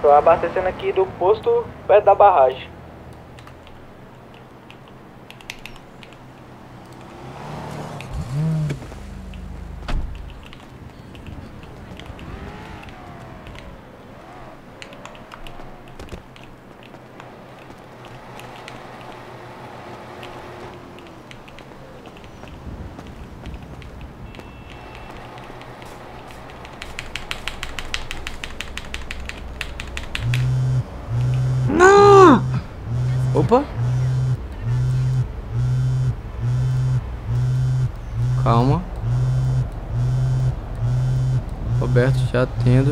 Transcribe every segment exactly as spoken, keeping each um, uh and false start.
Tô abastecendo aqui do posto perto da barragem. Opa! Calma. Roberto, já atendo.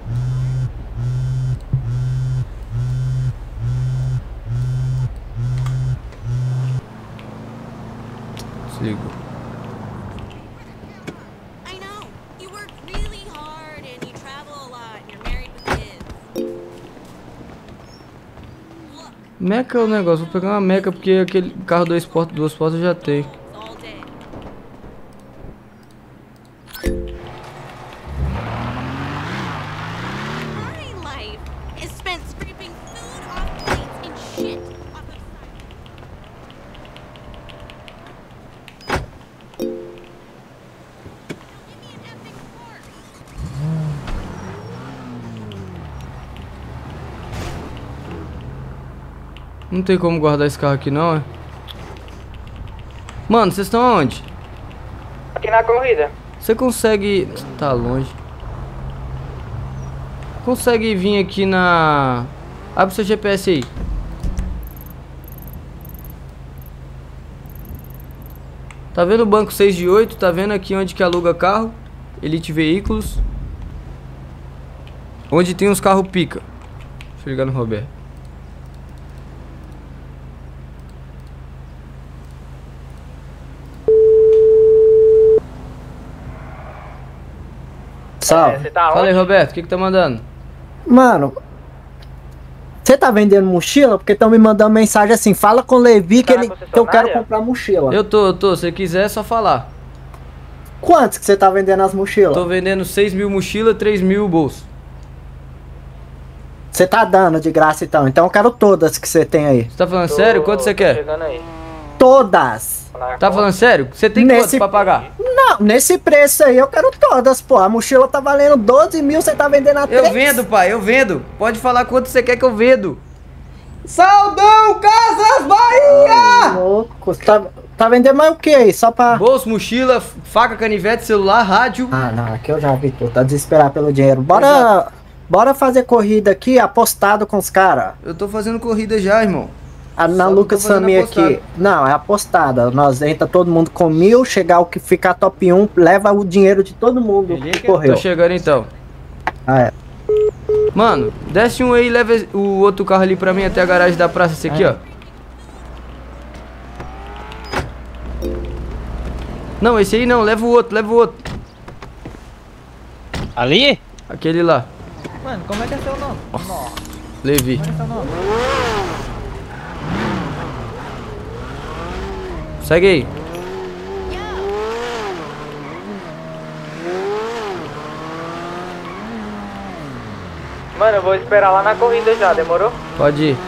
Desligou. Meca é o negócio, vou pegar uma meca porque aquele carro dois portas, duas portas eu já tenho. Não tem como guardar esse carro aqui não, é? Mano, vocês estão aonde? Aqui na corrida. Você consegue... Tá longe. Consegue vir aqui na... Abre seu G P S aí. Tá vendo o banco seis de oito? Tá vendo aqui onde que aluga carro? Elite Veículos. Onde tem uns carros pica. Deixa eu ligar no Roberto. Salve. É, você tá Fala aí, onde? Roberto, o que que tá mandando? Mano, você tá vendendo mochila? Porque estão me mandando mensagem assim, fala com o Levi que, Tá na ele, que eu quero concessionária? comprar mochila. Eu tô, eu tô, se quiser é só falar. Quantos que você tá vendendo as mochilas? Tô vendendo seis mil mochila, três mil bolso. Você tá dando de graça então, então eu quero todas que você tem aí. Você tá falando Tô- sério? Quanto você tô quer? chegando aí. Todas! Na Tá conta. falando sério? Você tem Nesse- quanto pra pagar? Não, nesse preço aí eu quero todas, pô. A mochila tá valendo doze mil, você tá vendendo a Eu três? vendo, pai, eu vendo. Pode falar quanto você quer que eu vendo. Saldão Casas Bahia! Louco, tá, tá vendendo mais o que aí? Só pra... Bolso, mochila, faca, canivete, celular, rádio. Ah, não, aqui eu já vi, pô. Tá desesperado pelo dinheiro. Bora, Exato. bora fazer corrida aqui, apostado com os caras. Eu tô fazendo corrida já, irmão. A, na Só não Lucas tô fazendo Família apostado. aqui. Não, é apostada. Nós entra todo mundo com mil, chegar o que ficar top um, leva o dinheiro de todo mundo que correu. Tô chegando então. Ah, é. Mano, desce um aí e leva o outro carro ali pra mim até a garagem da praça. Esse aqui, ó. Não, esse aí não, leva o outro, leva o outro. Ali? Aquele lá, Mano, como é que é seu nome? Levi. Como é que é seu nome? Segue aí. Mano, eu vou esperar lá na corrida já, demorou? Pode ir.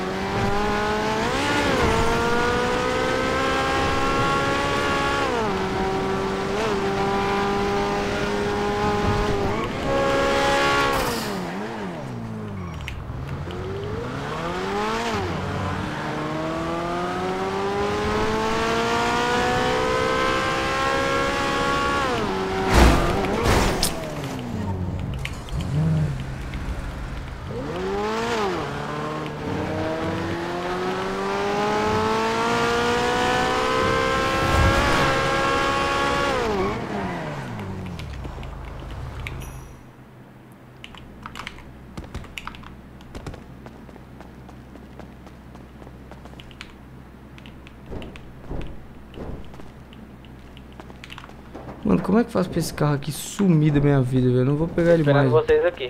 Mano, como é que faz pra esse carro aqui sumir da minha vida, velho? Eu não vou pegar ele Esperando mais. vocês aqui.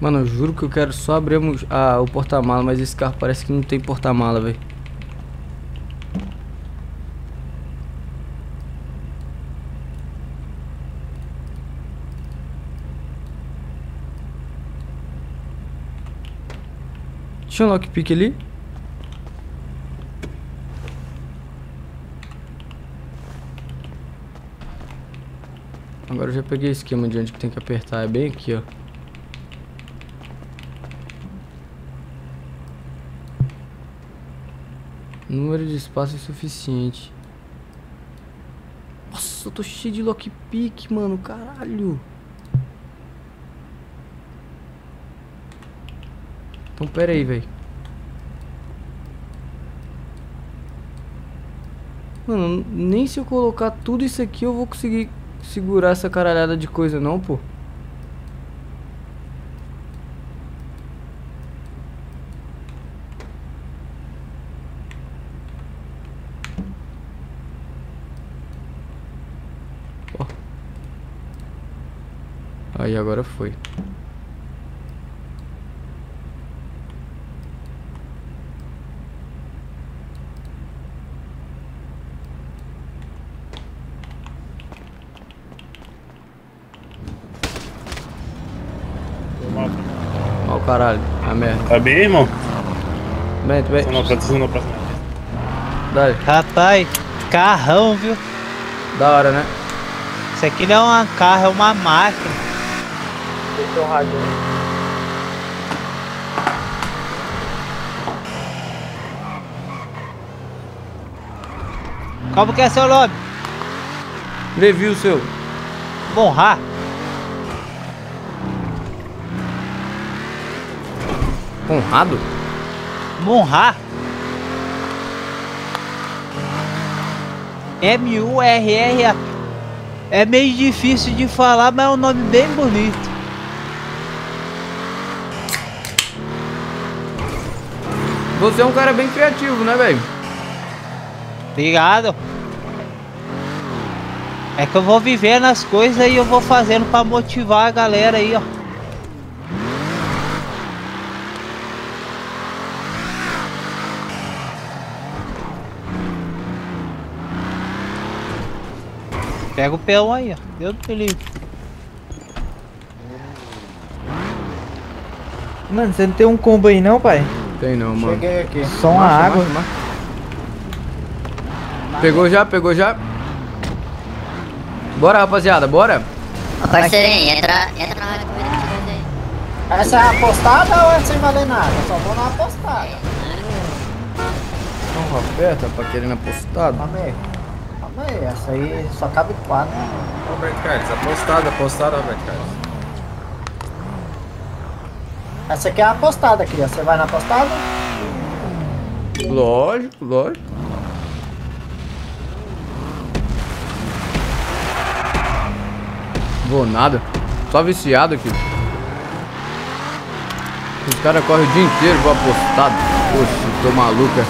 Mano, eu juro que eu quero só abrir a mo- a- o porta-mala, mas esse carro parece que não tem porta-mala, velho. Tinha um lockpick ali? Agora eu já peguei o esquema de onde que tem que apertar. É bem aqui, ó. Número de espaço é suficiente. Nossa, eu tô cheio de lockpick, mano. Caralho. Então pera aí, velho. Mano, nem se eu colocar tudo isso aqui eu vou conseguir segurar essa caralhada de coisa não, pô. Ó. Aí agora foi. Ó o caralho, a merda. Tá bem, irmão? Bento, vem. Não, tá precisando pra... Dale. Rapaz, carrão, viu? Da hora, né? Isso aqui não é um carro, é uma máquina. Deixa o rádio. Como que é seu nome? Review seu. Monra. Honrado? Monra. M U R R A. É meio difícil de falar, mas é um nome bem bonito. Você é um cara bem criativo, né, velho? Obrigado. É que eu vou vivendo as coisas e eu vou fazendo pra motivar a galera aí, ó. Pega o peão aí, ó. Deus do livre. Mano, você não tem um combo aí não, pai? Tem não, mano. Cheguei aqui. Só uma Marcha, água. marcha, marcha. Pegou já, pegou já. Bora, rapaziada, bora. Ô parceirinho, entra, entra na rádio corrida que te aí. Essa é a apostada ou é sem valer nada? Eu só vou na apostada. Não, aperta pra querer na postada. Calma aí. Calma aí, essa aí só cabe quatro. Roberto Carlos, apostado, apostado, Roberto Carlos. Essa aqui é a apostada, criança. Você vai na apostada? Lógico, lógico. Vou nada. Só viciado aqui. Os caras correm o dia inteiro, vou apostado. Poxa, tô maluca.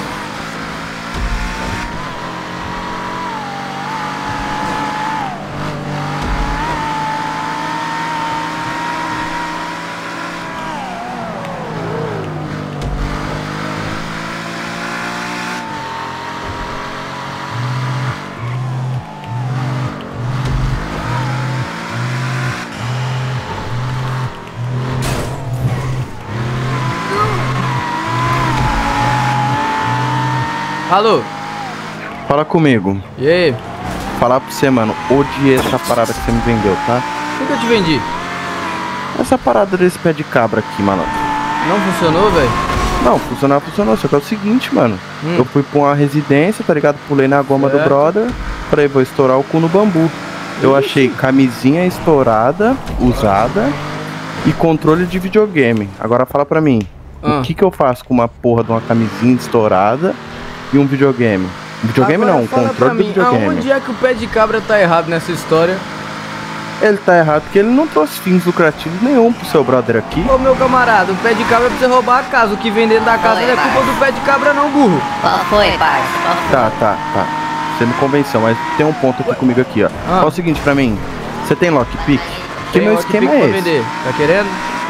Alô? Fala comigo. E aí? Falar pra você, mano, odiei essa parada que você me vendeu, tá? O que eu te vendi? Essa parada desse pé de cabra aqui, mano. Não funcionou, velho? Não, funcionou, funcionou. Só que é o seguinte, mano. Hum. Eu fui pra uma residência, tá ligado? Pulei na goma Certo. do brother. Falei, vou estourar o cu no bambu. Eu achei camisinha estourada, usada e controle de videogame. Agora fala pra mim, Ah. o que que eu faço com uma porra de uma camisinha estourada e um videogame? Videogame Agora não, fala pra controle do mim, videogame. aonde é que o pé de cabra tá errado nessa história? Ele tá errado porque ele não trouxe fins lucrativos nenhum pro seu brother aqui. Ô meu camarada, o pé de cabra é pra você roubar a casa. O que vem dentro da casa Oi, não é culpa parça. do pé de cabra não, burro. Qual foi, parça? Qual foi? Tá, tá, tá. Você me convenceu, mas tem um ponto aqui comigo aqui, ó. Ah. Fala o seguinte pra mim, você tem lockpick? Que Tem meu lockpick esquema é pra esse. vender. Tá querendo?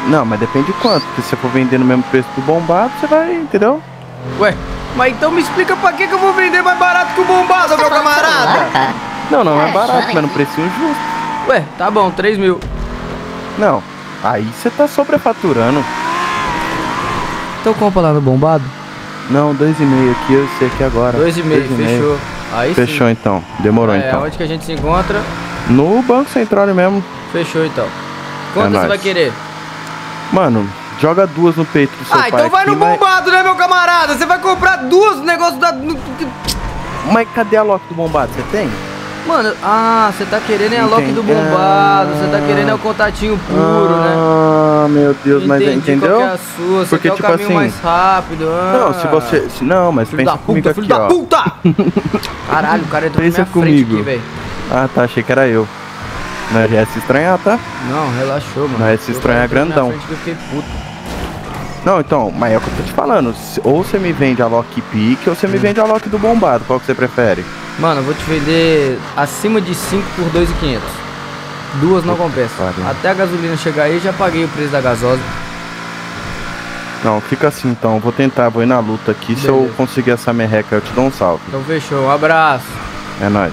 Não, mas depende de quanto. Porque se você for vender no mesmo preço do bombado, você vai, entendeu? Ué, mas então me explica pra que que eu vou vender mais barato que o bombado, meu camarada? Cara. Não, não é Ah, barato, chora mas no aqui. precinho justo. Ué, tá bom, três mil. Não, aí você tá sobrefaturando. Então compra lá no bombado. Não, dois e meio aqui, eu sei aqui agora. Dois e meio, fechou. Aí sim. Fechou então, demorou É, então. onde que a gente se encontra? No Banco Central mesmo. Fechou então. Quanto É você nóis. vai querer? Mano, joga duas no peito do seu Ah, pai então vai aqui, no mas- bombado, né, meu camarada? Você vai comprar duas negócios da... no- Mas cadê a lock do bombado? Você tem? Mano, ah, você tá querendo é a lock do Entendi. bombado, você tá querendo é o contatinho puro, né? Ah, meu Deus, mas Entendi entendeu? qual que é a sua, você Porque, quer tipo o caminho assim, mais rápido. Ah. Não, se você... se- não, mas Filho pensa da comigo puta, filho aqui, da ó. puta! Caralho, o cara entrou na Pensa minha frente comigo. aqui, velho. Ah, tá, achei que era eu. Não ia se estranhar, tá? Não, relaxou, mano. Não, esse Eu estranho é entrou na minha grandão. frente que eu fiquei puto. Não, então, mas é o que eu tô te falando. Se- Ou você me vende a lock pique, ou você Hum. me vende a lock do bombado. Qual que você prefere? Mano, eu vou te vender acima de cinco por dois mil e quinhentos. Duas não compensa. pariu. Até a gasolina chegar aí, já paguei o preço da gasosa. Não, fica assim então. Vou tentar, vou ir na luta aqui. Se eu Beleza. conseguir essa merreca, eu te dou um salve. Então fechou, um abraço. É nóis.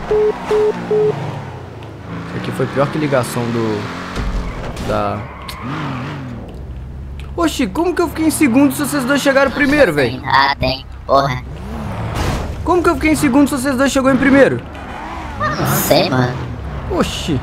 Isso aqui foi pior que ligação do... Da... Oxi, como que eu fiquei em segundo se vocês dois chegaram primeiro, velho? Ah, tem. Porra. Como que eu fiquei em segundo se vocês dois chegou em primeiro? Não sei, mano. Oxi.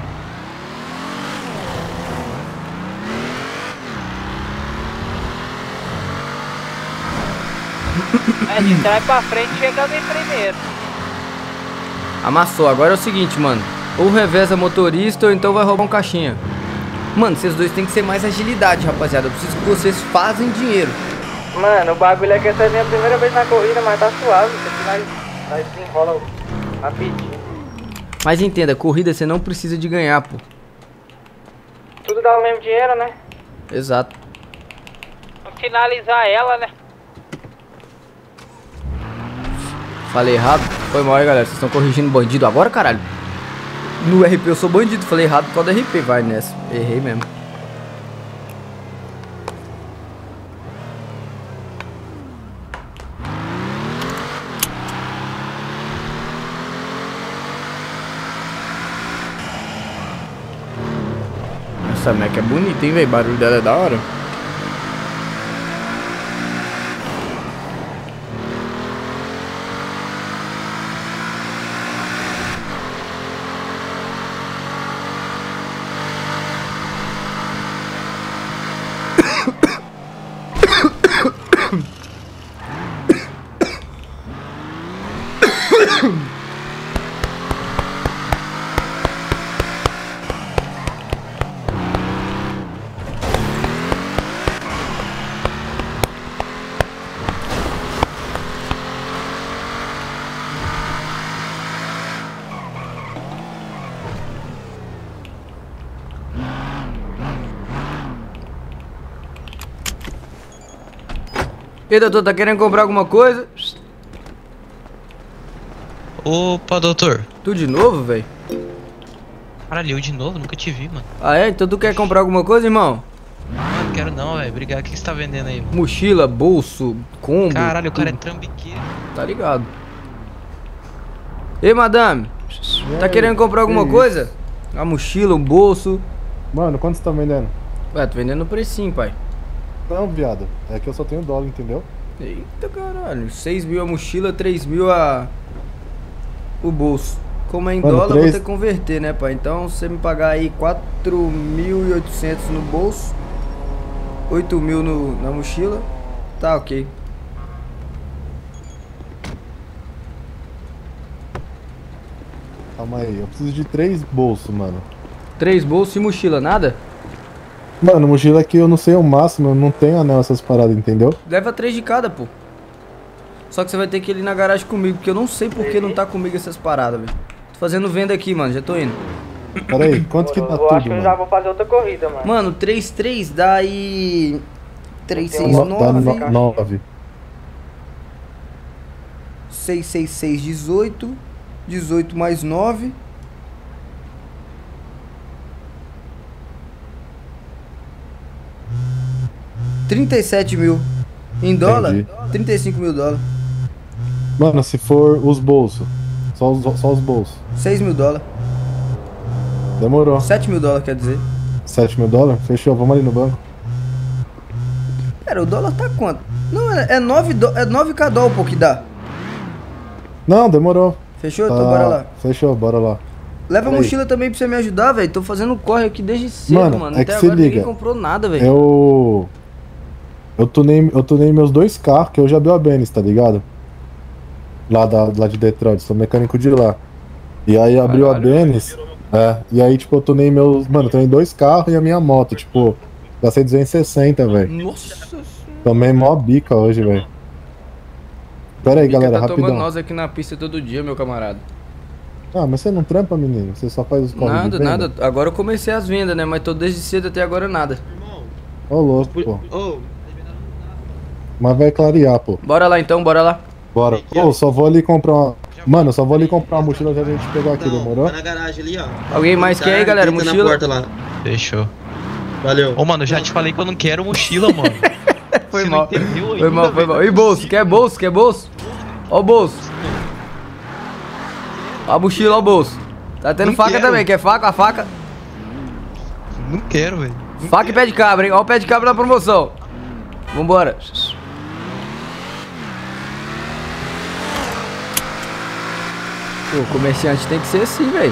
É, de trás pra frente chegando em primeiro. Amassou. Agora é o seguinte, mano. Ou reveza motorista ou então vai roubar um caixinha. Mano, vocês dois tem que ser mais agilidade, rapaziada. Eu preciso que vocês fazem dinheiro. Mano, o bagulho é que essa é a minha primeira vez na corrida, mas tá suave. Isso aqui nós, nós desenrola rapidinho. Mas entenda, corrida você não precisa de ganhar, pô. Tudo dá o mesmo dinheiro, né? Exato. Vamos finalizar ela, né? Falei errado? Foi mal aí, galera. Vocês estão corrigindo bandido agora, caralho? No R P eu sou bandido. Falei errado por causa do R P. Vai nessa. Errei mesmo. Essa Mac é bonita, hein, velho? O barulho dela é da hora. E aí, doutor, tá querendo comprar alguma coisa? Opa, doutor. Tu de novo, velho? Caralho, eu de novo? Nunca te vi, mano. Ah, é? Então tu quer comprar alguma coisa, irmão? Ah, não quero não, velho. Obrigado. O que você tá vendendo aí, mano? Mochila, bolso, combo. Caralho, o cara é tudo. trambiqueiro. Tá ligado. Ei, madame. Tá querendo comprar alguma coisa? Uma mochila, um bolso. Mano, quanto você tá vendendo? Ué, tô vendendo no precinho, pai. Não, viado. É que eu só tenho dólar, entendeu? Eita caralho. seis mil a mochila, três mil a... o bolso. Como é em Mano, dólar, eu vou três- ter que converter, né, pai? Então, se você me pagar aí quatro mil e oitocentos no bolso, oito mil no, na mochila, tá ok. Calma aí, eu preciso de três bolsos, mano. Três bolsos e mochila, nada? Mano, mochila aqui eu não sei o máximo, eu não tenho anel essas paradas, entendeu? Leva três de cada, pô. Só que você vai ter que ir ali na garagem comigo, porque eu não sei por que não tá comigo essas paradas, velho. Tô fazendo venda aqui, mano, já tô indo. Pera aí, quanto que dá Eu tudo, acho que eu já mano? vou fazer outra corrida, mano. Mano, três, três dá aí... três, seis, No- Dá nove... no- nove. seis, seis, seis, dezoito. dezoito mais nove. trinta e sete mil. Em dólar? Entendi. trinta e cinco mil dólares. Mano, se for os bolsos. Só os, só os bolsos. seis mil dólares. Demorou. sete mil dólares, quer dizer. sete mil dólares? Fechou, vamos ali no banco. Pera, o dólar tá quanto? Não, é, é nove do, é nove k dólar, pô, que dá. Não, demorou. Fechou? Tá, Então bora lá. Fechou, bora lá. Leva a Peraí. mochila também pra você me ajudar, velho. Tô fazendo corre aqui desde cedo, Mano, mano. é Até que se agora ninguém liga. comprou nada, velho. Eu. Eu tunei, eu tunei meus dois carros, que eu já dei a Benes, tá ligado? Lá, da, lá de Detroit, sou mecânico de lá. E aí abriu Caralho. a Benes. É, e aí, tipo, eu tunei meus. Mano, eu tunei dois carros e a minha moto, tipo, gastei duzentos e sessenta, velho. Nossa. Tomei mó bica hoje, velho. Pera aí, Bica galera, tá tomando rapidão. nós aqui na pista todo dia, meu camarada. Ah, mas você não trampa, menino? Você só faz os corres de Nada, venda? nada. Agora eu comecei as vendas, né? Mas tô desde cedo até agora nada. Ô, louco, pô. Mas vai clarear, pô. Bora lá então, bora lá. Bora. Ô, só vou ali comprar uma... Mano, só vou ali comprar uma mochila já a gente pegar aqui, demorou? Na garagem ali, ó. Alguém mais quer aí, galera? Clica na Mochila? porta lá. Fechou. Valeu. Ô, mano, eu já te falei que eu não quero mochila, mano. Foi Você mal. não entendeu Foi ainda, mal, foi velho. mal. E bolso? Quer bolso? Quer bolso? Ó o bolso. Ó a mochila, ó o bolso. Tá tendo Não faca quero. também. Quer faca? A faca. Não quero, velho. Faca e pé de cabra, hein? Ó o pé de cabra na promoção. Vambora. Pô, comerciante tem que ser assim, velho.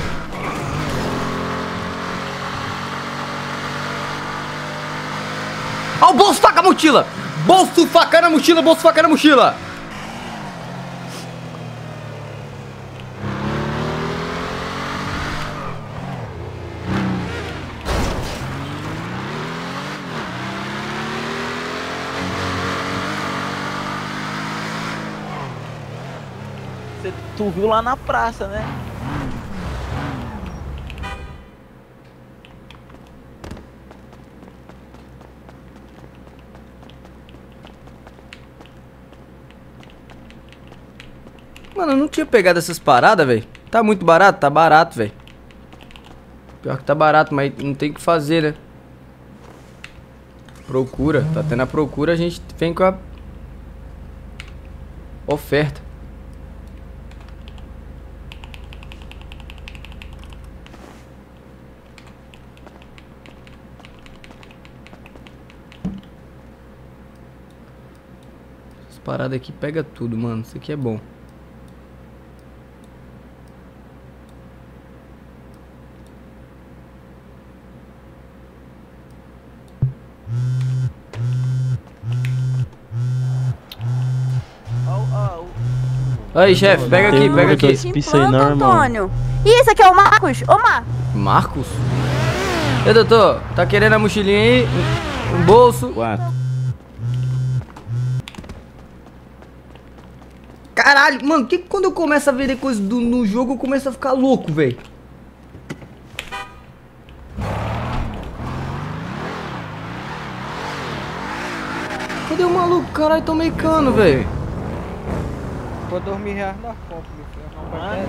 Ó o bolso, faca, mochila. Bolso, faca na mochila, bolso, faca na mochila. Você- Tu viu lá na praça, né? Mano, eu não tinha pegado essas paradas, velho. Tá muito barato? Tá barato, velho. Pior que tá barato, mas não tem o que fazer, né? Procura. Tá tendo a procura, a gente vem com a oferta. Essas paradas aqui pega tudo, mano. Isso aqui é bom. Aí, chefe, pega aqui, pega aqui. Pronto, Antônio. E esse aqui é o Marcos? Ô, Marcos. Marcos? E doutor, tá querendo a mochilinha aí? Um bolso? Quatro. Caralho, mano, que quando eu começo a vender coisa do, no jogo, eu começo a ficar louco, velho. Cadê o maluco? Caralho, tomei cano, velho. Por dormir reais na compra, meu filho.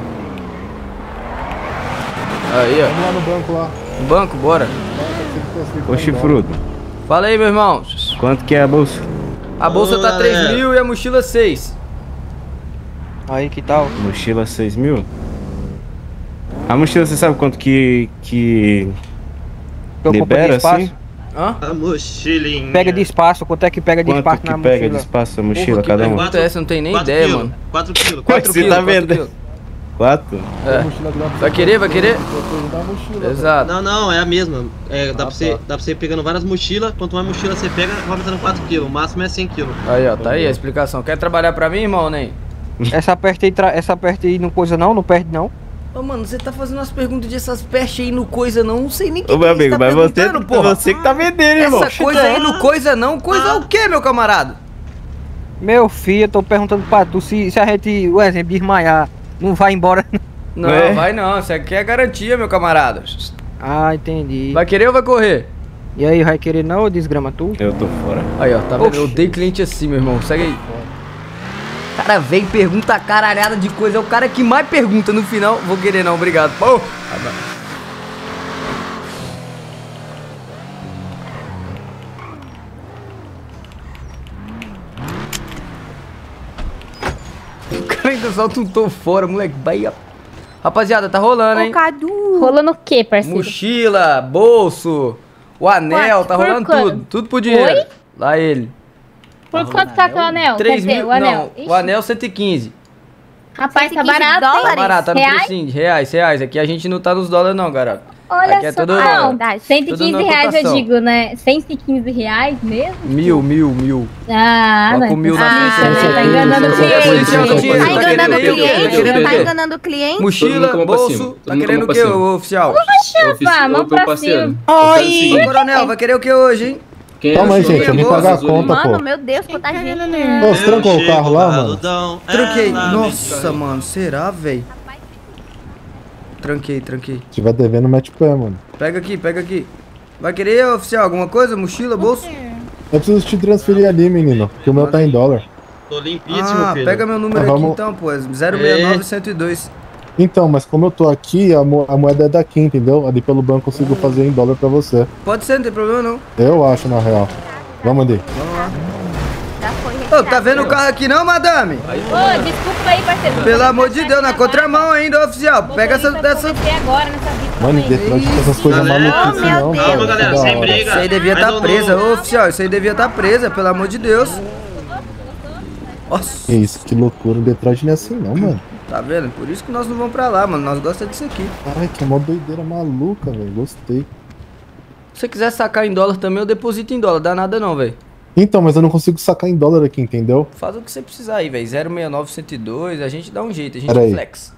Aí, ó. Vamos lá no banco lá. No banco, bora. Ô, chifrudo. Fala aí, meu irmão. Quanto que é a bolsa? A bolsa Ô, tá três galera. mil e a mochila seis. Aí, que tal? Mochila seis mil? A mochila, você sabe quanto que. que. Eu compro de libera espaço. assim? Hã? A mochilinha. Pega de espaço, quanto é que pega de Quanto espaço que na pega mochila? de espaço a mochila, Porra, que cada um? pergunta é essa? Eu não tenho nem ideia, mano. quatro quilos. quatro Você quilos, tá quatro vendo? quilos. Quatro? É. Vai querer, vai querer? Exato. Não, não, é a mesma. É, dá, Ah, pra você, tá. dá pra você ir pegando várias mochilas. Quanto mais mochila você pega, vai aumentando quatro quilos. O máximo é cem quilos. Aí, ó, tá aí a explicação. Quer trabalhar pra mim, irmão, nem? Essa peste aí, tra- essa peste aí não coisa não, não perde não. Ô, mano, você tá fazendo umas perguntas dessas pestes aí no coisa não, não sei nem o que Ô, meu que amigo, tá mas você, perguntando, porra. você que tá vendendo, irmão. Essa coisa aí no coisa não, coisa o quê, meu camarada? Meu filho, eu tô perguntando pra tu se, se a gente, o exemplo, desmaiar, não vai embora. Não, É. vai não, isso aqui é garantia, meu camarada. Ah, entendi. Vai querer ou vai correr? E aí, vai querer não ou desgrama tu? Eu tô fora. Aí, ó, tá vendo? Eu Oxi. odeio cliente assim, meu irmão. Segue aí. O cara vem, pergunta caralhada de coisa. É o cara que mais pergunta no final. Vou querer não, obrigado. Pô. cara ainda solta um tô fora, moleque. Bahia. Rapaziada, tá rolando, hein? Cadu. Rolando o quê, parceiro? Mochila, bolso, o anel, Quanto? tá Por rolando quanto? tudo. Tudo por dinheiro. Oi? Lá ele. Por quanto tá com o anel? três Quer dizer, mil, o anel. não, o anel cento e quinze. Rapaz, tá cento e quinze barato, hein? Tá barato, tá no Reais? precinho, de reais, reais. Aqui a gente não tá nos dólares não, garoto. Olha Aqui é só, tudo, não, cento e tudo quinze na reais eu cotação. digo, né? cento e quinze reais mesmo? Mil, mil, mil. Ah, Coloca não. o mil na Ah, frente. você tá enganando o cliente. Tá enganando o cliente? Tá enganando o cliente? Mochila, bolso, tá querendo o que, ô oficial? Poxa, vá, mão pra cima. Oi! Ô, coronel, vai querer o que hoje, hein? Calma aí, gente, eu vim pagar a conta, Mano, pô. meu Deus, quanta gente. Ô, você trancou o carro lá, mano? Tranquei. Nossa, mano, será, velho? Tranquei, tranquei. Se tiver devendo, mete o pé, mano. Pega aqui, pega aqui. Vai querer, oficial, alguma coisa? Mochila, bolso? Eu preciso te transferir ali, menino, porque o meu tá em dólar. Tô limpíssimo, Ah, filho. pega meu número Ah, aqui vamos- então, pô. zero seis nove, cento e dois. Então, mas como eu tô aqui, a, mo a moeda é daqui, entendeu? Ali pelo banco eu consigo fazer em dólar pra você. Pode ser, não tem problema não. Eu acho, na real. Vamos ali. Vamos lá. Ô, tá vendo o carro aqui não, madame? Ô, desculpa aí, parceiro. Pelo amor de Deus, na contramão ainda, oficial. Pega essa dessa. agora nessa vida. Mano, e Detroit com essas coisas maluquices não, cara. Calma, galera, Que da sem hora. briga. Isso aí devia Mais estar um presa, novo. ô oficial. Isso aí devia estar presa, pelo amor de Deus. Nossa, Que isso, que loucura. O Detroit não é assim não, mano. tá vendo? Por isso que nós não vamos pra lá, mano. Nós gostamos disso aqui. Ai, que mó doideira maluca, velho. Gostei. Se você quiser sacar em dólar também, eu deposito em dólar. Dá nada não, velho. Então, mas eu não consigo sacar em dólar aqui, entendeu? Faz o que você precisar aí, velho. zero seis nove, cento e dois. A gente dá um jeito, a gente Pera aí. flex.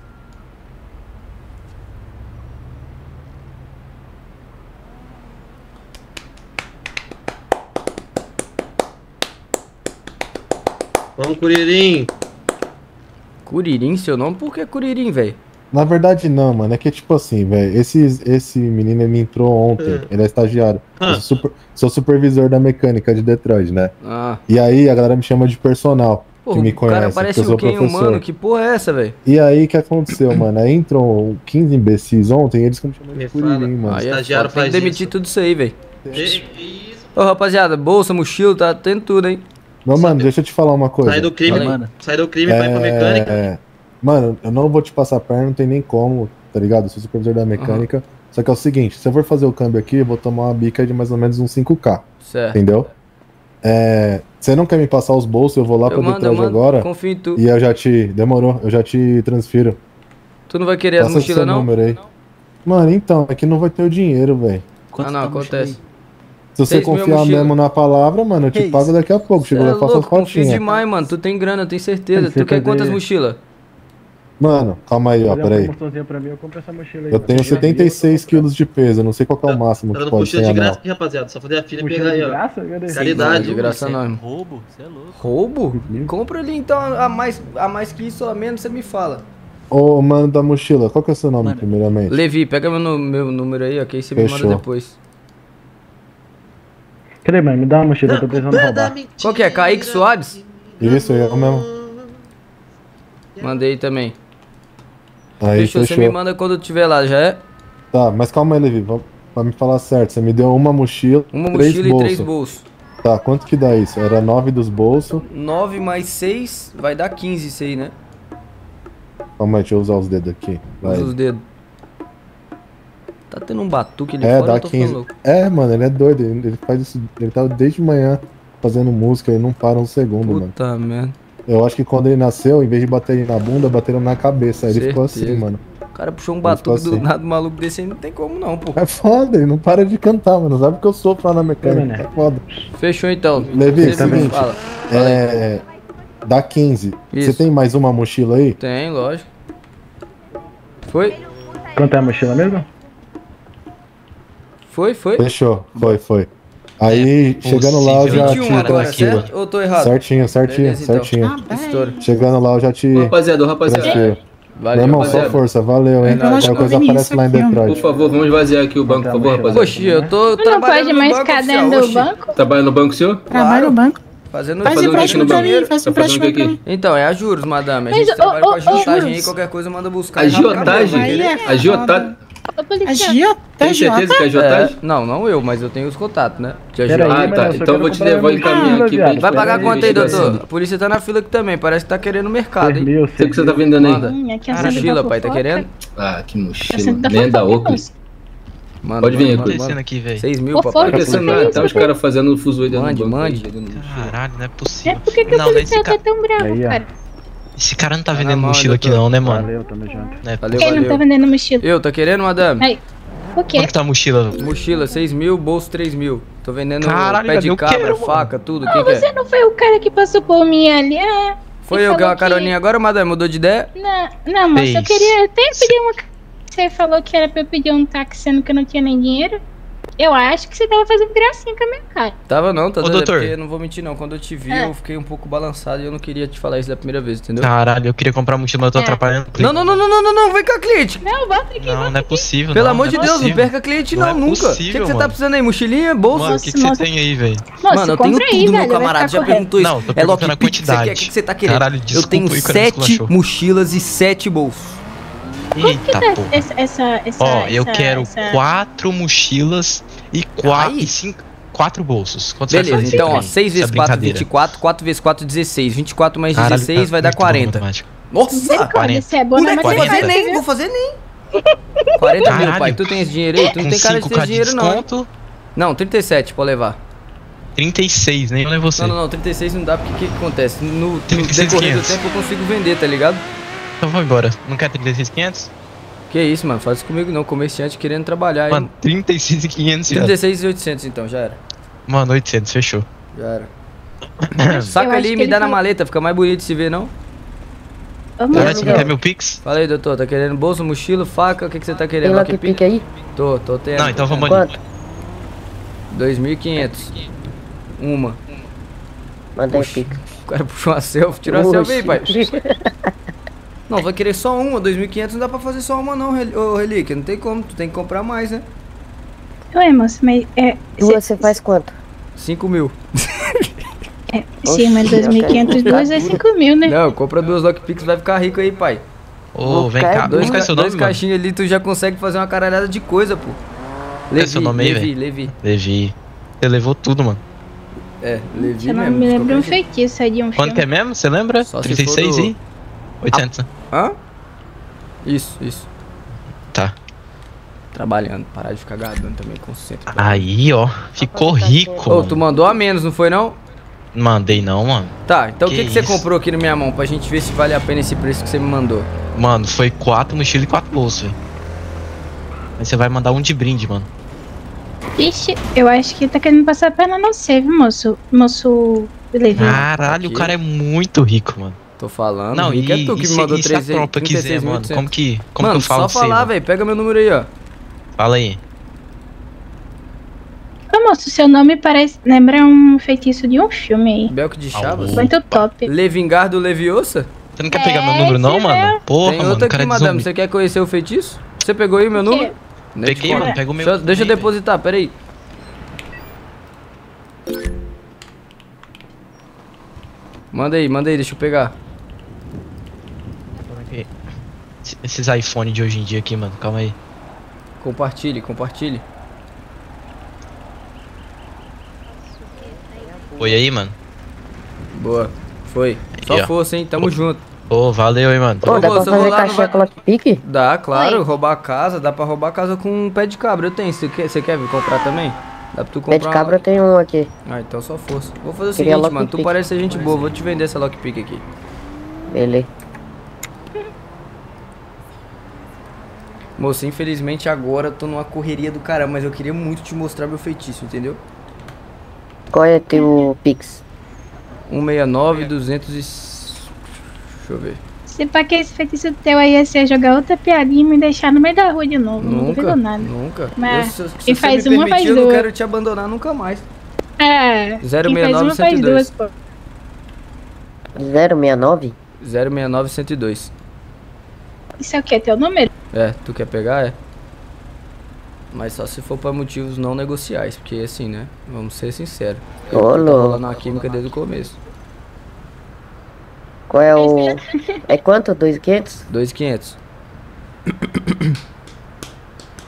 Vamos, Curirim. Curirim, seu nome? Por que Curirim, velho? Na verdade, não, mano. É que tipo assim, velho. Esse, esse menino ele me entrou ontem. Ele é estagiário. Eu sou, super- sou supervisor da mecânica de Detroit, né? Ah. E aí a galera me chama de personal. Pô, que me o cara conhece, parece porque eu sou o quem professor. humano? Que porra é essa, velho? E aí o que aconteceu, mano? Aí entrou quinze imbecis ontem e eles me chamam de Curirim, mano. Aí é Estagiário foda, tem que faz demitir tudo isso aí, velho. E- Ô, rapaziada, bolsa, mochila, tá tendo tudo, hein? Não, mano, deixa eu te falar uma coisa. Sai do crime, Fala aí. mano. Sai do crime, vai pra mecânica. É, mano, eu não vou te passar a perna, não tem nem como, tá ligado? Eu sou supervisor da mecânica. Só que é o seguinte, se eu for fazer o câmbio aqui, eu vou tomar uma bica de mais ou menos uns cinco K. Certo. Entendeu? É, você não quer me passar os bolsos, eu vou lá Eu pra mando, Detroit eu mando, agora. confio em tu. E eu já te. Demorou, eu já te transfiro. Tu não vai querer as Passa mochilas, seu não? número aí. Mano, então, é que não vai ter o dinheiro, velho. Ah, não, acontece. Se você Seis mil confiar mochila. mesmo na palavra, mano, eu te Que pago isso? daqui a pouco. Chegou Cê lá, é faço as louco, confio fotinhas. demais, mano. Tu tem grana, eu tenho certeza. Você Tu quer cadê? quantas mochilas? Mano, calma aí, ó, peraí. pra mim, eu compro essa mochila Eu tenho setenta e seis quilos de peso, eu não sei qual que é o máximo Tá que dando pode mochila ser de graça anel. aqui, rapaziada. Só fazer a filha e Mochila pegar aí, de ó. graça? Cadê? Não, Caridade. de graça não. Roubo? Você é louco. Roubo? Compra ali então a mais, a mais que isso, a menos você me fala. Ô, mano da mochila, qual que é o seu nome, primeiramente? Levi, pega meu, nu- meu número aí, ok? Você me Fechou. manda depois. Cadê, mano? Me dá uma mochila, eu tô precisando roubar. Qual que é? Kaique Soares? Isso, eu mesmo. Mandei também. Aí, Fechou, fechou. você me manda quando eu tiver lá, já é? Tá, mas calma aí, Levi, vamos- pra me falar certo. Você me deu uma mochila, Uma três mochila e bolsos. três bolsos. Tá, quanto que dá isso? Era nove dos bolsos. nove mais seis vai dar quinze isso aí, né? Calma aí, deixa eu usar os dedos aqui. Vai. Usa os dedos. Tá tendo um batuque ali É, fora, dá eu tô ficando quinze. louco. É, mano, ele é doido. Ele ele faz isso. Ele tá desde manhã fazendo música, ele não para um segundo, mano. Puta merda. Eu acho que quando ele nasceu, em vez de bater ele na bunda, bateram na cabeça. Aí ele ficou assim, Certeza. mano. O cara puxou um Ele ficou batuque do assim. nada, um maluco desse aí, não tem como não, pô. É foda, ele não para de cantar, mano. Sabe que eu sofro lá na mecânica. É foda. Fechou então. Levi, Você me seguinte, fala. é. Dá quinze. Isso. Você tem mais uma mochila aí? Tem, lógico. Foi? Quanto é a mochila mesmo? Foi, foi? Fechou, foi, foi. Aí, chegando lá, eu já vinte e um te agora, transfiro. certo? Ou tô errado? Certinho, certinho, Beleza, então. certinho. Estoura. Chegando lá, eu já te. Ô, rapaziada, ô, rapaziada. transfiro. Valeu, Meu irmão, rapaziada. só força, valeu, hein? É nóis. Qualquer coisa aparece lá em Por Detroit. favor, vamos esvaziar aqui o banco, por favor, rapaziada. Poxa, eu tô Não trabalhando pode no mais banco, ficar oficial. dentro do Oxi. banco? Trabalha no banco, senhor? Trabalho no banco. Fazendo Faz fazendo empréstimo aqui no pra mim, banheiro. faz empréstimo aqui. Então, é a juros, madame. A Mas, gente ô, trabalha ô, com a ô, agiotagem aí, juros. qualquer coisa manda buscar. Agiotagem? Aí é Agiotagem? Ô, policial. Tem certeza que é agiotagem? É, não, não eu, mas eu tenho os contatos, né? De Pera aí, agiotagem. Ah, tá. eu só Então quero vou te comprar levar minha em caminho mochila, aqui viado. pra gente Vai pagar fazer quanto aí, investigação. doutor? A polícia tá na fila aqui também, parece que tá querendo mercado, seis hein? mil, O que que você tá vendendo aí? Manda. Hum, aqui a Mochila, Santa pai, tá fofoca. querendo? Ah, que A mochila. Santa Nem da fofoca, Oakley. moço. Manda, Pode vir, manda, Oakley. manda. Descendo aqui, velho. seis mil, Fofoca, papai. Tá pensando nada, tá os caras fazendo fuzuê dentro Mande, do banco. mande. aí, vendendo mochila. Caralho, não é É, possível. por que, que Não, o né, esse, policial ca... tá tão bravo, Aí, ó. cara? esse cara não tá Tá vendendo na mão, mochila aqui doutor. não, né, mano? Valeu, tamo junto. Né? Valeu, Quem não tá valeu. vendendo mochila? Eu, tá querendo, madame? Aí. O quê? Quanto que tá a mochila? Mochila, seis mil, bolso três mil. Tô vendendo Caralho, pé de eu cabra, quero, faca, tudo. Ah, Quem você quer? não foi o cara que passou por mim ali? Ah, Foi e eu que é falou uma caroninha agora, madame? Mudou de ideia? Não, não, moço, eu Fez. queria até pedir uma... Você falou que era pra eu pedir um táxi, sendo que eu não tinha nem dinheiro. Eu acho que você tava fazendo gracinha com a minha cara. Tava não, tá Ô, doido, é doutor. porque não vou mentir não. Quando eu te vi, É. eu fiquei um pouco balançado e eu não queria te falar isso da primeira vez, entendeu? Caralho, eu queria comprar mochila, mas eu tô É. atrapalhando. Não, não, não, não, não, não, não, vem cá, cliente. Não, volta aqui, Não, volta não é aqui. possível. Pelo não, amor não de é Deus, não possível. perca cliente Não não, é nunca. O que, possível, que você tá mano. precisando aí? Mochilinha, bolsa? Mano, o que, que você Nossa, tem aí, velho? Moço, Mano, eu tenho compra tudo, aí, meu velho, vai camarada. ficar Já correto. perguntou isso. Não, tô É perguntando a lockpick que você quer? O quantidade. que que você tá querendo? Caralho, Eu desculpa tenho aí, o cara me sete esculachou. mochilas e sete bolsos. Quanto que Eita, tá porra. essa, essa, essa... Ó, eu essa- quero essa- quatro mochilas e quatro, Aí. e cinco, quatro bolsos. Quanto você vai Beleza, fazer então, pra ó, mim? seis vezes Essa quatro, brincadeira? vinte e quatro. quatro vezes quatro, dezesseis. vinte e quatro mais Caralho, dezesseis tá vai dar muito bom quarenta. matemática. Nossa! Misericórdia, você é bom na Moleque, vou fazer matemática, nem, viu? vou fazer nem. quarenta mil, Caralho. pai. Tu tem esse dinheiro aí? Tu não Com tem cara de cinco ter K esse de dinheiro, não. hein? desconto, Não, trinta e sete pode levar. trinta e seis, nem eu nem você. Não, não, não, trinta e seis não dá porque o que, que acontece? No, no trinta e seis, decorrer do quinhentos. tempo eu consigo vender, tá ligado? Então vamos embora. Não quer trinta e seis, quinhentos? Que isso, mano, faz isso comigo não, comerciante querendo trabalhar, Mano, hein? trinta e seis e quinhentos, viado. trinta e seis e oitocentos então, já era. Mano, oitocentos, fechou. Já era. Eu Saca acho ali que e me ele dá na falou- maleta, fica mais bonito de se ver, não? Ô, Caralho, moço, você não quer meu Pix? Fala aí, doutor, tá querendo bolso, mochila, faca, o que, que você tá Tem querendo? lockpick aí? Tô, tô tendo. Não, então tô vamos tendo. ali. Quanto? dois mil e quinhentos. Uma. Manda aí, Puxa. pica. O cara puxou uma selfie, tirou a selfie aí, pai. Não, vai querer só uma, dois mil e quinhentos não dá pra fazer só uma não, Rel- ô Relíquia, não tem como, tu tem que comprar mais, né? Ué, moço, mas é... Duas você faz quanto? cinco mil. é sim, mas dois mil e quinhentos, duas é cinco mil, né? Não, compra duas lockpicks, vai ficar rico aí, pai. Ô, vem cá. Dois, Qual é ca seu dois nome, mano? caixinhas ali, tu já consegue fazer uma caralhada de coisa, pô. Qual é seu nome aí, Levi, velho? Levi. Levi. Você levou tudo, mano. É, Levi Seu nome mesmo. me de lembra um qualquer jeito. feitiço aí de um Quanto filme. que é mesmo? Você lembra? Só se trinta e seis for do- e oitocentos, né? Hã? Isso, isso. Tá. Trabalhando, parar de ficar gadando também, concentra. Aí, ó. Ficou rico, Ô, mano. tu mandou a menos, não foi não? Mandei não, mano. Tá, então o Que que, que você isso? comprou aqui na minha mão pra gente ver se vale a pena esse preço que você me mandou? Mano, foi quatro mochilas e quatro bolsos, velho. Aí você vai mandar um de brinde, mano. Ixi, eu acho que tá querendo passar a perna no você, viu, moço? Moço Levi. Caralho, Aqui. o cara é muito rico, mano. Tô falando. Não, Rick, e, é tu que e me mandou se, e se a treze, tropa trinta e quiser, seis mil e mano, oitocentos. como que, como Mano, que eu falo só pra você, falar, mano? velho. Pega meu número aí, ó. Fala aí. Ô, moço, seu nome parece... Lembra um feitiço de um filme aí. Belk de Chaves. Opa. Muito top. Levingardo Leviosa? Você não quer pegar meu número não, mano? Porra, Tem mano, outra o cara aqui, é madame. zumbi. Você quer conhecer o feitiço? Você pegou aí meu quê? número? Nem te Peguei, conto. mano, pega o meu Deixa, eu- deixa eu também, depositar, peraí. Manda aí, manda aí, deixa eu pegar. velho. Esses iPhone de hoje em dia aqui, mano, calma aí. Compartilhe, compartilhe. Foi aí, mano? Boa, foi. Só Aí, ó. força, hein? Tamo junto. Ô, valeu, hein, mano. Ô, dá pra moço, eu vou fazer lá, não caixinha vai- com lockpick? Dá, claro, Oi. roubar a casa, dá pra roubar a casa com um pé de cabra. Eu tenho, você quer, você quer vir comprar também? Dá pra tu comprar Pé de cabra eu tenho um aqui. uma... Ah, então só força. Vou fazer o Queria seguinte, mano, tu lockpick. parece ser gente boa, vou te vender essa lockpick aqui. Beleza. Moço, infelizmente agora eu tô numa correria do caramba, mas eu queria muito te mostrar meu feitiço, entendeu? Qual é teu Pix? cento e sessenta e nove, duzentos e... Deixa eu ver. Se pra que esse feitiço teu aí ia ser jogar outra piadinha e me deixar no meio da rua de novo. Não Nunca, duvido nada. nunca. Mas Eu, se, se quem você faz me uma, faz permitir, eu não duas. quero te abandonar nunca mais. É, zero quem seis faz nove, uma faz cento e dois. duas, pô. zero seis nove? zero seis nove, cento e dois. Isso é o que? Teu número? É, tu quer pegar? É. Mas só se for pra motivos não negociais, porque assim, né? Vamos ser sinceros. Ô, Tá louco. rolando uma química desde o começo. Qual é o... É quanto? dois mil e quinhentos? dois mil e quinhentos.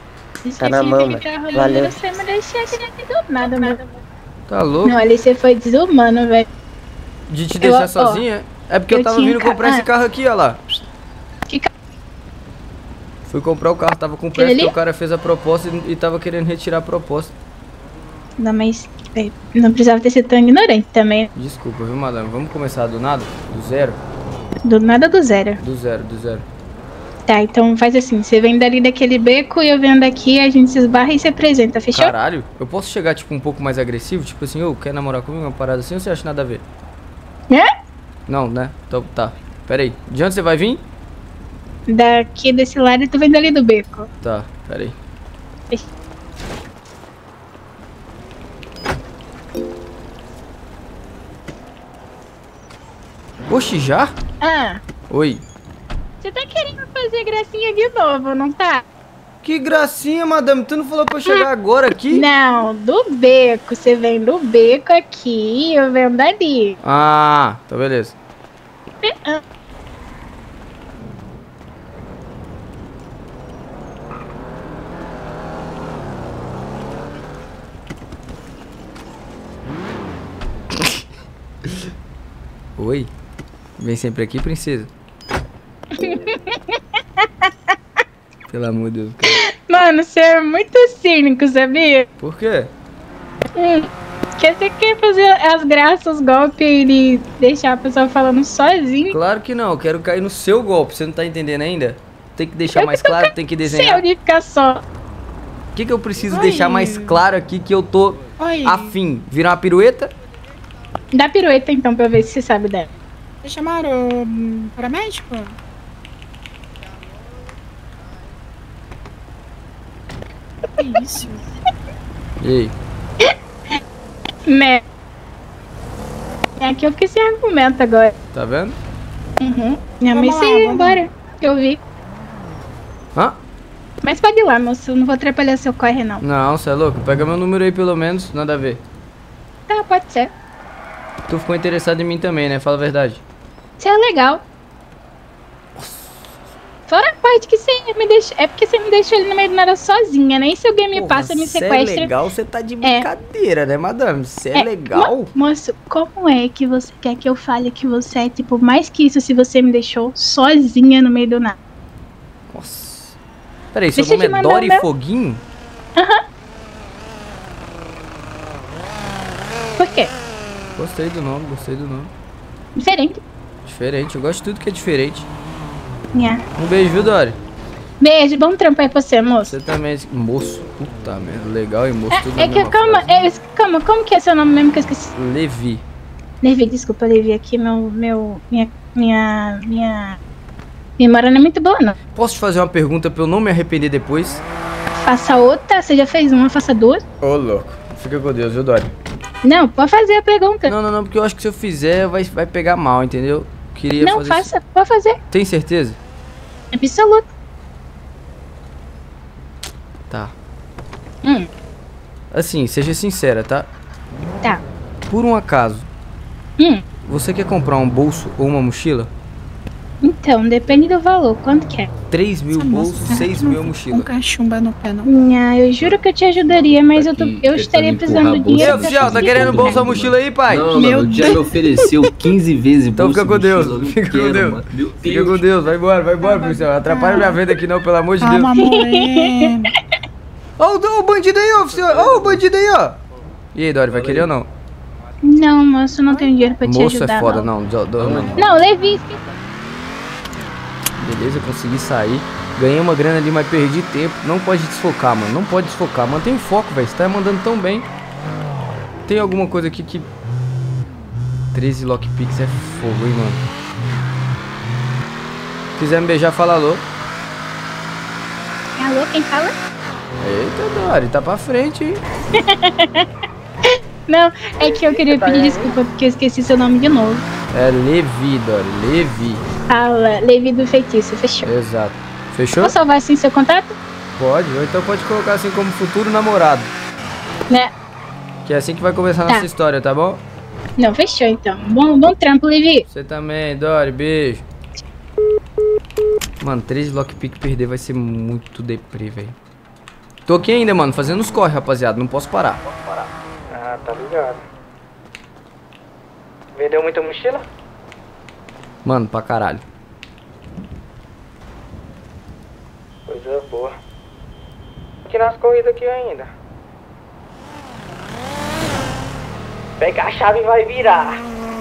Isso Tá aqui, na mão, aquele mano. carro ali, Valeu. você me deixou aqui do nada, mano. Tá louco? Não, ali você foi desumano, velho. De te deixar Eu- ó, sozinha? É porque eu, eu tava tinha vindo ca- comprar esse ah. carro aqui, ó lá. Que carro? Fui comprar o carro, tava com Aquele pressa que ali? o cara fez a proposta e, e tava querendo retirar a proposta. Não, mas véi, não precisava ter sido tão ignorante também. Desculpa, viu, madame? Vamos começar do nada? Do zero? Do nada do zero. Do zero, do zero. Tá, então faz assim, você vem dali daquele beco e eu venho daqui, a gente se esbarra e se apresenta, fechou? Caralho, eu posso chegar, tipo, um pouco mais agressivo? Tipo assim, ô, quer namorar comigo? Uma parada assim ou você acha nada a ver? É? Não, né? Então, tá. Pera aí. De onde você vai vir? Daqui desse lado e tu vem dali do beco. Tá, pera aí. Oxi, já? Ah, Oi. você tá querendo fazer gracinha de novo, não tá? Que gracinha, madame. Tu não falou pra eu chegar agora aqui? Não, do beco. Você vem do beco aqui e eu venho dali. Ah, tá beleza. Ah, Oi. Vem sempre aqui, princesa. Pelo amor de Deus. Cara. Mano, você é muito cínico, sabia? Por quê? Hum, que você quer fazer as graças, os golpes e deixar a pessoa falando sozinho? Claro que não. Eu quero cair no seu golpe. Você não tá entendendo ainda? Tem que deixar Eu mais que tô claro, tem que desenhar. Seu de ficar só. O que, que eu preciso Oi. deixar mais claro aqui que eu tô Oi. afim? Virar uma pirueta? Dá pirueta então pra eu ver se você sabe dela. Vocês chamaram um paramédico? Que isso? E aí? Né? É que eu fiquei sem argumento agora. Tá vendo? Uhum. Minha Vamos mãe lá, saiu vamos embora. Eu vi. Hã? Mas pode ir lá, moço. Eu não vou atrapalhar seu corre, não. Não, você é louco. Pega meu número aí pelo menos. Nada a ver. Tá, pode ser. Tu ficou interessado em mim também, né? Fala a verdade. Você é legal. Fora a parte que você me deixou. É porque você me deixou ali no meio do nada sozinha, né? E se alguém me Porra, passa, me cê sequestra. é legal, você tá de brincadeira, né, madame? Você é, É, legal? mo- moço, como é que você quer que eu fale que você é, tipo, mais que isso se você me deixou sozinha no meio do nada? Nossa. Peraí, seu Deixa eu nome te é mandar Dori o meu. Foguinho? Aham. Por quê? Gostei do nome, gostei do nome. Diferente. Diferente, eu gosto de tudo que é diferente. Nha. Um beijo, viu, Dori? Beijo, bom trampo aí pra você, moço. Você também, moço. Puta merda, legal e moço, tudo É na que, mesma calma, frase. é, calma, como que é seu nome mesmo que eu esqueci? Levi. Levi, desculpa, Levi, aqui meu, meu, minha, minha, minha memória não é muito boa, não. Posso te fazer uma pergunta pra eu não me arrepender depois? Faça outra, você já fez uma, faça duas. Ô, louco. Fica com Deus, viu, Dori? Não, pode fazer a pergunta. Não, não, não, porque eu acho que se eu fizer vai, vai pegar mal, entendeu? Queria Não, fazer faça, pode fazer. isso. Tem certeza? Absoluto. Tá. Hum, Assim, seja sincera, tá? tá. Por um acaso, Hum, você quer comprar um bolso ou uma mochila? então, depende do valor, quanto que é? três mil bolsos, seis mil a mochila. Um cachumba no pé, não. Nha, eu juro que eu te ajudaria, mas eu, tô, eu tentando estaria empurrar precisando a de bolsa. dinheiro. Ei, oficial, tá querendo bolsa ou mochila aí, pai? Não, mano, o dia me ofereceu quinze vezes Então bolsa, fica com Deus, mochila, eu não fica com quero, Deus. mano. Meu Fica Deus. com Deus, vai embora, vai embora, policial. Atrapalha minha venda aqui não, pelo amor de Deus. Calma, morena. Ó o, o bandido aí, oficial. Ó o bandido aí, ó. E aí, Dori, vai querer ou não? Não, moço, eu não tenho dinheiro pra te Moço ajudar. é foda, não. não. do- do- não. Não, Levi. Beleza, consegui sair. Ganhei uma grana ali, mas perdi tempo. Não pode desfocar, mano. Não pode desfocar. Mantém o foco, velho. Você tá mandando tão bem. Tem alguma coisa aqui que... treze lockpicks é fogo, hein, mano. Se quiser me beijar, fala alô. Alô, quem fala? Eita, Dori, tá pra frente, hein? Não, é que eu queria pedir desculpa porque eu esqueci seu nome de novo. É Levi, Dori. Levi. Fala, Levi do Feitiço, fechou. Exato. Fechou? Vou salvar assim seu contato? Pode, ou então pode colocar assim como futuro namorado. Né? Que é assim que vai começar a Tá. nossa história, tá bom? Não, fechou então. Bom, bom trampo, Levi. Você também, Dori, beijo. Mano, três lockpick perder vai ser muito deprê, velho. Tô aqui ainda, mano, fazendo os corre, rapaziada. Não posso parar. Ah, tá ligado. Vendeu muita mochila? Mano, pra caralho. Coisa boa. Aqui nas corridas aqui ainda. Pega a chave e vai virar.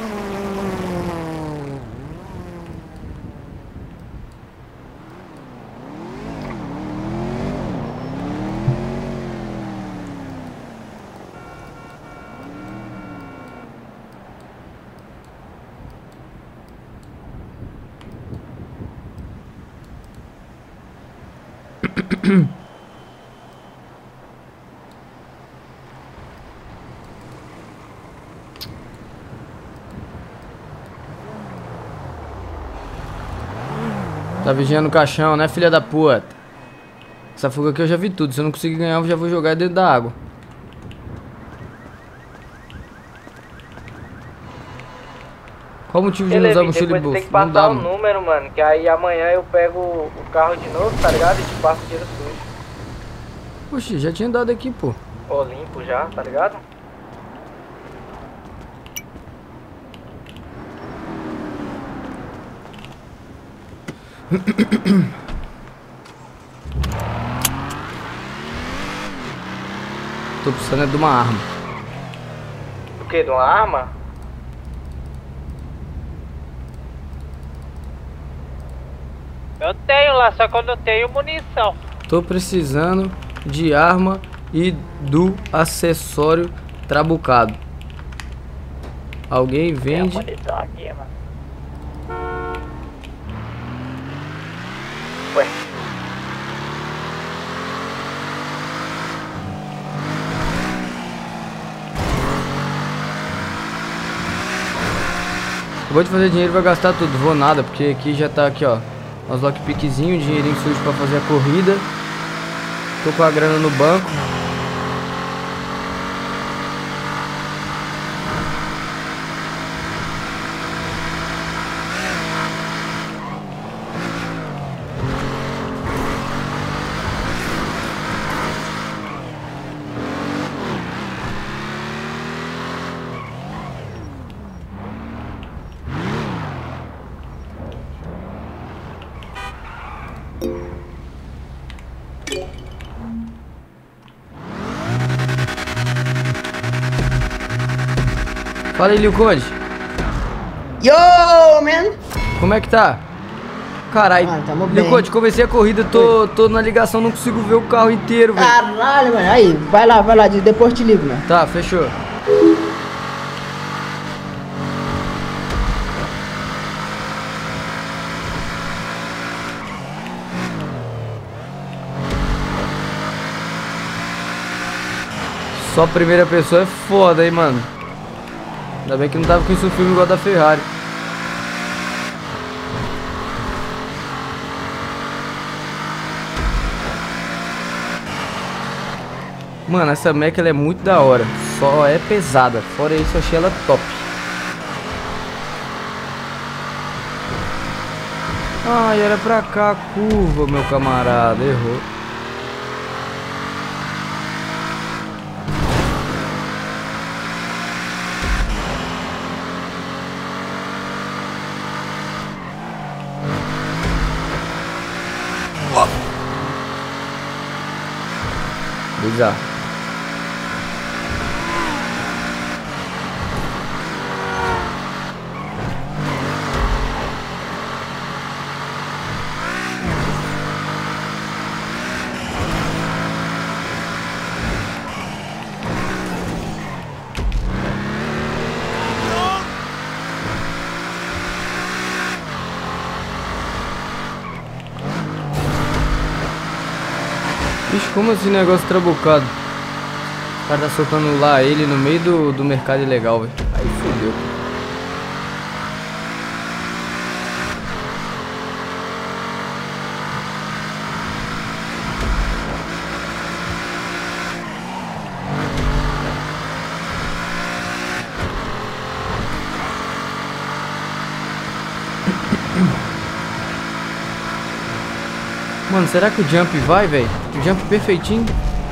Tá vigiando o caixão, né, filha da puta? Essa fuga aqui eu já vi tudo. Se eu não conseguir ganhar, eu já vou jogar dentro da água. Qual o motivo de não usar mochila e bolsa? Tem que passar o número, mano. Que aí amanhã eu pego o carro de novo, tá ligado? E te passo o dinheiro sujo. Oxi, já tinha dado aqui, pô. Ó, limpo já, tá ligado? Tô precisando é de uma arma. O que? De uma arma? Eu tenho lá, só que eu não tenho munição. Tô precisando de arma e do acessório trabucado. Alguém vende? Aqui, mano. Ué. Eu vou te fazer dinheiro e vai gastar tudo. Vou nada, porque aqui já tá aqui, ó. Os lockpickzinho, dinheirinho sujo pra fazer a corrida. Tô com a grana no banco. Fala aí, Lil Conde. Yo, man! Como é que tá? Caralho, Ah, tamo Lil bem. Conde, comecei a corrida, tô, tô na ligação, não consigo ver o carro inteiro, velho. Caralho, mano. Aí, vai lá, vai lá, depois eu te ligo, mano. Tá, fechou. Só primeira pessoa é foda, hein, mano. Ainda bem que não tava com isso filme igual da Ferrari. Mano, essa Mac ela é muito da hora. Só é pesada. Fora isso, eu achei ela top. Ai, era pra cá a curva, meu camarada. Errou. Bizarro. Ixi, como assim negócio trabucado? O cara tá soltando lá ele no meio do, do mercado ilegal, velho. Aí fodeu. Mano, será que o jump vai, velho? O jump perfeitinho.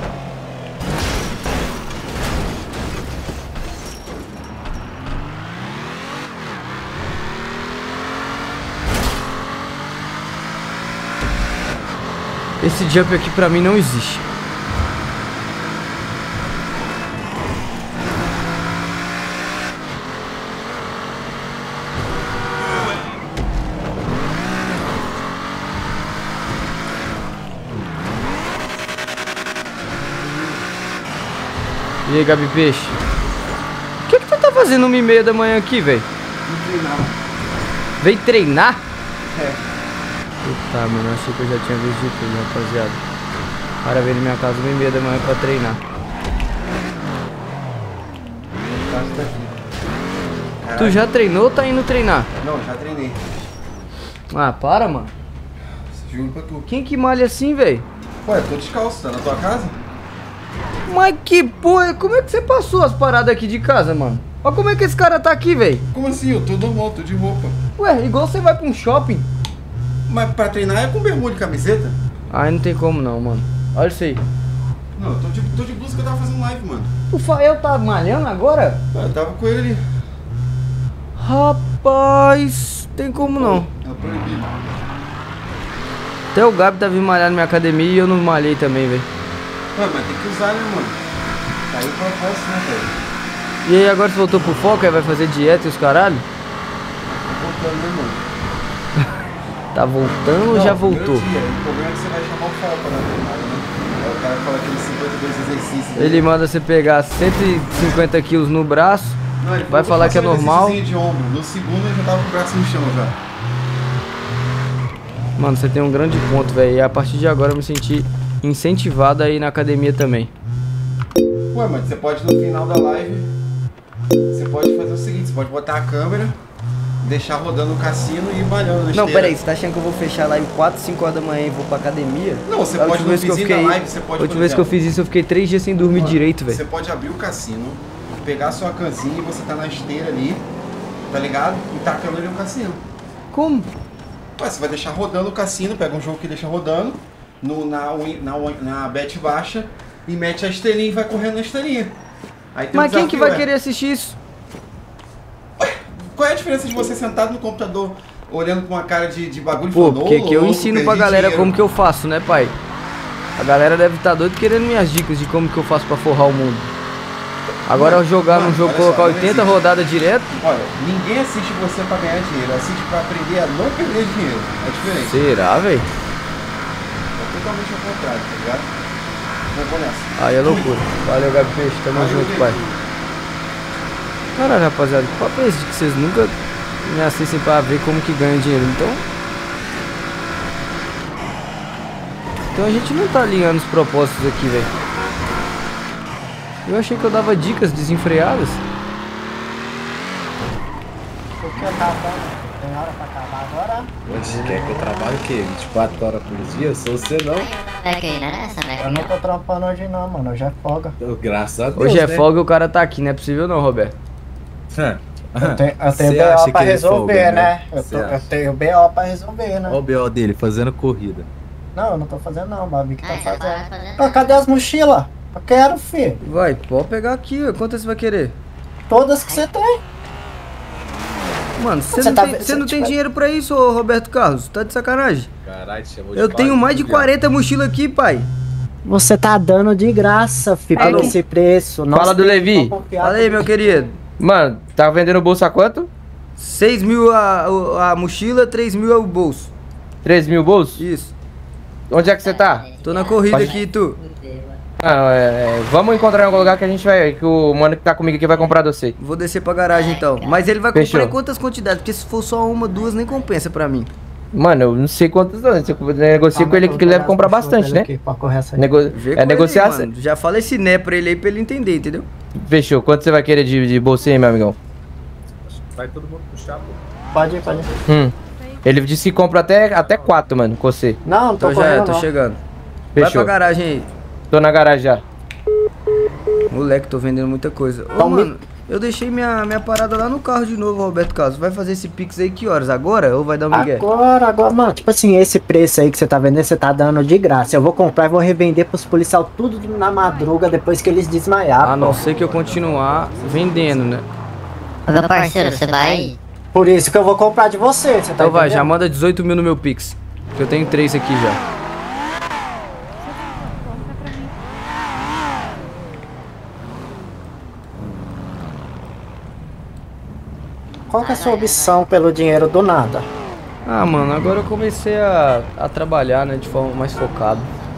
Esse jump aqui pra mim não existe. E aí, Gabi Peixe? O que que tu tá fazendo uma e meia da manhã aqui, velho? Treinar. Veio treinar? É. Puta, mano, eu achei que eu já tinha visto de tudo, rapaziada. O cara veio na minha casa uma e meia da manhã pra treinar. Tu já treinou ou tá indo treinar? Não, já treinei. Ah, para, mano. Juro pra tu. Quem que malha assim, velho? Ué, tô descalço, tá na tua casa? Mas que porra, como é que você passou as paradas aqui de casa, mano? Olha como é que esse cara tá aqui, velho. Como assim? Eu tô normal, tô de roupa. Ué, igual você vai pra um shopping. Mas pra treinar é com bermuda e camiseta? Ai, não tem como não, mano. Olha isso aí. Não, eu tô de, tô de blusa que eu tava fazendo live, mano. O Fael tá malhando agora? Eu tava com ele ali. Rapaz, tem como não. É proibido. Até o Gabi tá vindo malhar na minha academia e eu não malhei também, velho. Ué, mas tem que usar, né, mano? Tá aí o propósito, né, velho? E aí, agora você voltou pro foco, aí vai fazer dieta e os caralho? Tá voltando, né, mano? Tá voltando ou Não, já primeiro voltou? dia. O problema é que você vai chamar o foco na treinada, né? Aí o cara fala aqueles cinquenta e dois exercícios. Ele manda você pegar cento e cinquenta quilos no braço, Não, ele vai falar que é normal. De ombro. No segundo eu já tava com o braço no chão já. Mano, você tem um grande ponto, velho. E a partir de agora eu me senti incentivado a ir na academia também. Ué, mas você pode no final da live, você pode fazer o seguinte, você pode botar a câmera, deixar rodando o cassino e ir malhando na Não, esteira. peraí, você tá achando que eu vou fechar lá em quatro, cinco horas da manhã e vou pra academia? Não, você A pode última no vez que eu vizinho fiquei, da live, você pode, A por última vez que eu exemplo, fiz isso, eu fiquei três dias sem dormir Mano, direito, velho. Você pode abrir o cassino, pegar a sua canzinha e você tá na esteira ali, tá ligado? E tacando ali no cassino. Como? Ué, você vai deixar rodando o cassino, pega um jogo que deixa rodando, no, na, win- na, win- na bet baixa, e mete a esteirinha e vai correndo na esteirinha. Aí tem um Mas quem que desafio, vai é, querer assistir isso? Qual é a diferença de você sentado no computador, olhando com uma cara de, de bagulho Pô, falando, porque "Ô, que eu louco, ensino perdi pra galera dinheiro." como que eu faço, né, pai? A galera deve estar doido querendo minhas dicas de como que eu faço pra forrar o mundo. Agora eu jogar Mano, num jogo, olha só, colocar não oitenta existe. rodadas direto. Olha, ninguém assiste você pra ganhar dinheiro, assiste pra aprender a não perder dinheiro. É diferente. Será, velho? É totalmente ao contrário, tá ligado? Vou, vou nessa. Aí é loucura. Valeu, Gabi Peixe. Tamo Valeu, junto, gente. pai. Caralho, rapaziada, que papo é esse de que vocês nunca me assistem pra ver como que ganha dinheiro? Então... Então a gente não tá alinhando os propósitos aqui, velho. Eu achei que eu dava dicas desenfreadas. Porque eu tava tem hora pra acabar agora. Você quer que eu trabalhe o quê? vinte e quatro horas por dia? Sou você não. Eu não tô trampando hoje não, mano. Hoje é folga. Graças a Deus, Hoje é né? folga e o cara tá aqui, não é possível não, Roberto. Eu tenho, eu tenho Cê B O acha pra que ele resolver, folga, né? né? Eu, Cê tô- eu acha? tenho B O pra resolver, né? Olha o B O dele fazendo corrida. Não, eu não tô fazendo não, o Babi que tá fazendo. Ah, cadê as mochilas? Eu quero, filho. Vai, pode pegar aqui, ó. Quantas você vai querer? Todas que você tem. Mano, você Você não, tá tem, ve- você não você tem tá- dinheiro pra isso, ô Roberto Carlos? Tá de sacanagem? Caralho, te chamou de Eu tenho pai, mais de viado. quarenta mochilas aqui, pai. Você tá dando de graça, filho, Alô? por esse preço. Nossa, Fala do eu tô Levi. confiado. Fala aí, meu querido. Mano, tá vendendo o bolso a quanto? seis mil a, a mochila, três mil é o bolso. três mil bolsos? Isso. Onde é que você tá? Tô na corrida Pode- aqui, tu. Ah, é, é, vamos encontrar em algum lugar que a gente vai. Que o mano que tá comigo aqui vai comprar doce. Vou descer pra garagem então. Mas ele vai Fechou. comprar em quantas quantidades? Porque se for só uma, duas, nem compensa pra mim. Mano, eu não sei quantos não. Você negocia com ele que ele deve comprar bastante, né? Nego... Vê É com negociar. ele, mano. Já fala esse né pra ele aí pra ele entender, entendeu? Fechou. Quanto você vai querer de, de bolsa aí, meu amigão? Vai todo mundo puxar, pô. Pode ir, pode ir. Hum. Ele disse que compra até, até quatro, mano, com você. Não, não tô Então já é, correndo, tô não. chegando. Vai Fechou. pra garagem aí. Tô na garagem já. Moleque, tô vendendo muita coisa. Ô, Então, mano, eu deixei minha, minha parada lá no carro de novo, Roberto Carlos. Vai fazer esse pix aí que horas? Agora ou vai dar um migué? Agora, agora, mano, tipo assim, esse preço aí que você tá vendendo, você tá dando de graça. Eu vou comprar e vou revender pros policial tudo na madruga depois que eles desmaiar. A não pô. ser que eu continuar vendendo, né? Meu parceiro, você vai? Por isso que eu vou comprar de você, você tá Então vai, já entendendo? manda dezoito mil no meu pix. Que eu tenho três aqui já. qual que é a sua opção pelo dinheiro do nada? Ah, mano, agora eu comecei a, a trabalhar, né, de forma mais focada.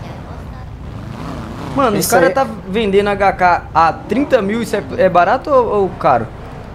Mano, Isso os caras aí- tá vendendo H K a trinta mil, isso é, é barato ou, ou caro?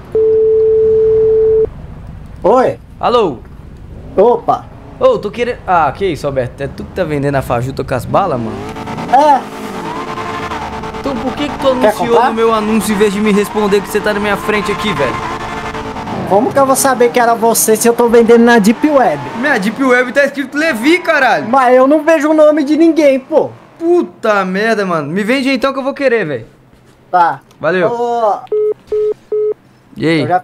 Oi? Alô? Opa! Ô, tô querendo... Ah, que isso, Alberto? É tu que tá vendendo a fajuta com as balas, mano? É! Então por que que tu anunciou comprar? no meu anúncio em vez de me responder que você tá na minha frente aqui, velho? Como que eu vou saber que era você se eu tô vendendo na Deep Web? Minha Deep Web tá escrito Levi, caralho! Mas eu não vejo o nome de ninguém, pô! Puta merda, mano. Me vende então que eu vou querer, velho. Tá. Valeu. Ô, E aí? eu já